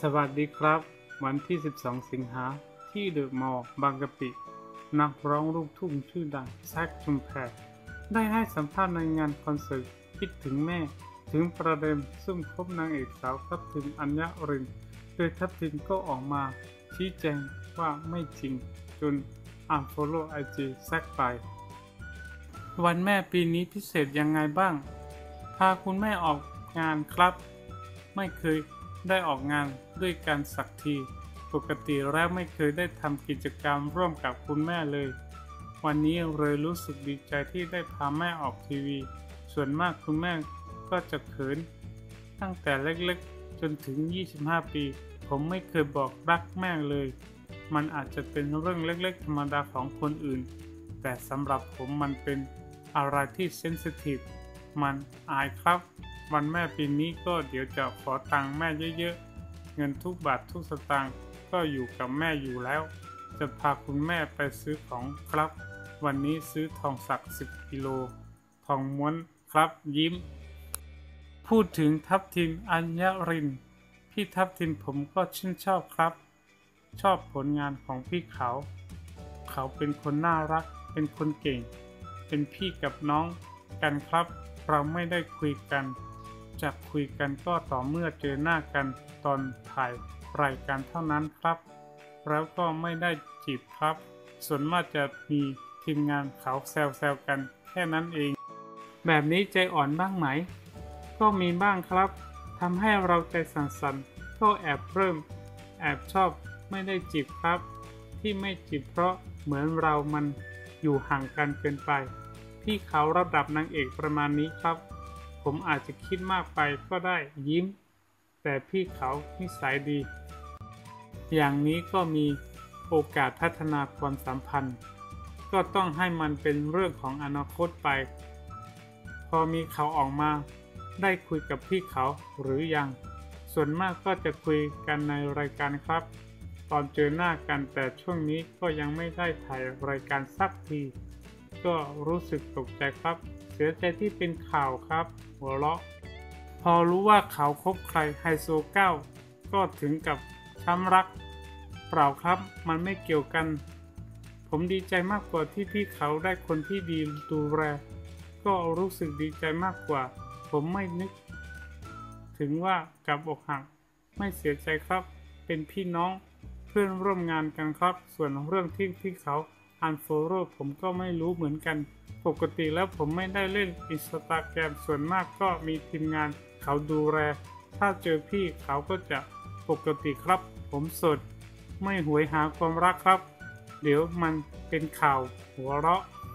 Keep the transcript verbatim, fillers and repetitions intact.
วัสดีครับวันที่สิบสองสิงหาที่เดอะมอลล์บางกะปินักร้องลูกทุ่งชื่อดังแซคชุมแพได้ให้สัมภาษณ์ในงานคอนเสิร์ตคิดถึงแม่ถึงประเด็นซุ่มคบนางเอกสาวทับทิมอัญญรินโดยทับทิมก็ออกมาชี้แจงว่าไม่จริงจนอันฟอลโล่ไอจีแซคไปวันแม่ปีนี้พิเศษยังไงบ้างพาคุณแม่ออกงานครับไม่เคยได้ออกงานด้วยกันสักทีปกติแล้วไม่เคยได้ทำกิจกรรมร่วมกับคุณแม่เลยวันนี้เลยรู้สึกดีใจที่ได้พาแม่ออกทีวีส่วนมากคุณแม่ก็จะเขินตั้งแต่เล็กๆจนถึงยี่สิบห้าปีผมไม่เคยบอกรักแม่เลยมันอาจจะเป็นเรื่องเล็กๆธรรมดาของคนอื่นแต่สำหรับผมมันเป็นอะไรที่เซนซิทีฟมันอายครับวันแม่ปีนี้ก็เดี๋ยวจะขอตังค์แม่เยอะๆเงินทุกบาททุกสตางค์ก็อยู่กับแม่อยู่แล้วจะพาคุณแม่ไปซื้อของครับวันนี้ซื้อทองสักสิบกิโลทองม้วนครับยิ้มพูดถึงทับทิมอัญญรินพี่ทับทิมผมก็ชื่นชอบครับชอบผลงานของพี่เขาเขาเป็นคนน่ารักเป็นคนเก่งเป็นพี่กับน้องกันครับเราไม่ได้คุยกันจะคุยกันก็ต่อเมื่อเจอหน้ากันตอนถ่ายรายการเท่านั้นครับแล้วก็ไม่ได้จีบครับส่วนมากจะมีทีมงานเขาแซวๆกันแค่นั้นเองแบบนี้ใจอ่อนบ้างไหมก็มีบ้างครับทำให้เราใจสั่นๆก็แอบเริ่มแอบชอบไม่ได้จีบครับที่ไม่จีบเพราะเหมือนเรามันอยู่ห่างกันเกินไปพี่เขาระดับนางเอกประมาณนี้ครับผมอาจจะคิดมากไปก็ได้ยิ้มแต่พี่เขานิสัยดีอย่างนี้ก็มีโอกาสพัฒนาความสัมพันธ์ก็ต้องให้มันเป็นเรื่องของอนาคตไปพอมีเขาออกมาได้คุยกับพี่เขาหรือยังส่วนมากก็จะคุยกันในรายการครับตอนเจอหน้ากันแต่ช่วงนี้ก็ยังไม่ได้ถ่ายรายการสักทีก็รู้สึกตกใจครับเสียใจที่เป็นข่าวครับหัวเราะพอรู้ว่าเขาคบใครไฮโซเก้าก็ถึงกับช้ำรักเปล่าครับมันไม่เกี่ยวกันผมดีใจมากกว่าที่พี่เขาได้คนที่ดีดูแลก็รู้สึกดีใจมากกว่าผมไม่นึกถึงว่ากับอกหักไม่เสียใจครับเป็นพี่น้องเพื่อนร่วมงานกันครับส่วนเรื่องที่พี่เขาอันโฟโร่ผมก็ไม่รู้เหมือนกันปกติแล้วผมไม่ได้เล่นอินสตาแกรมส่วนมากก็มีทีมงานเขาดูแลถ้าเจอพี่เขาก็จะปกติครับผมโสดไม่หวยหาความรักครับเดี๋ยวมันเป็นข่าวหัวเราะ